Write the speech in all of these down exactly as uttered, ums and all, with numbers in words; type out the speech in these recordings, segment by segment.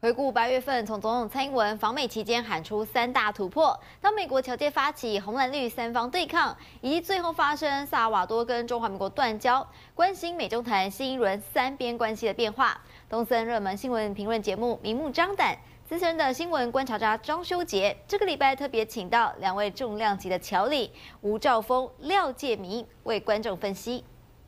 回顾八月份，从总统蔡英文访美期间喊出三大突破，到美国侨界发起红蓝绿三方对抗，以及最后发生萨尔瓦多跟中华民国断交，关心美中台新一轮三边关系的变化。东森热门新闻评论节目明目张胆，资深的新闻观察家张修杰这个礼拜特别请到两位重量级的侨理吴兆峰、廖介民为观众分析。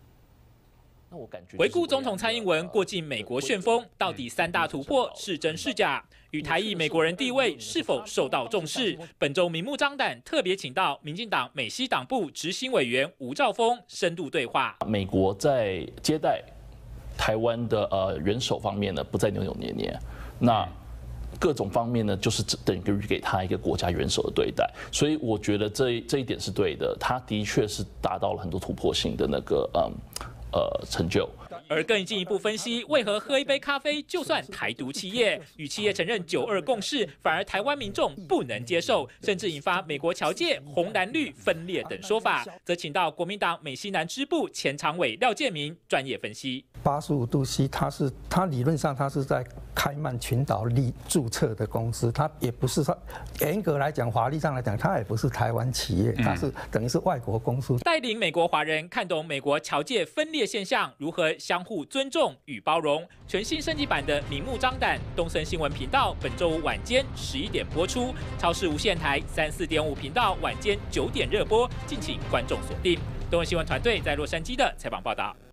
回顾总统蔡英文过境美国旋风，到底三大突破是真是假？与台裔美国人地位是否受到重视？本周明目张胆特别请到民进党美西党部执行委员吴兆峰深度对话。 美国在接待台湾的呃元首方面呢，不再扭扭捏捏，那各种方面呢，就是等于给他一个国家元首的对待，所以我觉得这这一点是对的，他的确是达到了很多突破性的那个嗯。 呃，成就。 而更进一步分析，为何喝一杯咖啡就算台独企业？与企业承认九二共识，反而台湾民众不能接受，甚至引发美国侨界红蓝绿分裂等说法。则请到国民党美西南支部前常委廖介民专业分析。 八十五度 C， 它是它理论上它是在开曼群岛立注册的公司，它也不是说严格来讲，法律上来讲，它也不是台湾企业，它是等于是外国公司。 带领美国华人看懂美国侨界分裂现象，如何相互尊重与包容。全新升级版的明目张胆，东森新闻频道本周五晚间十一点播出，超视无线台三四点五频道晚间九点热播，敬请观众锁定。东森新闻团队在洛杉矶的采访报道。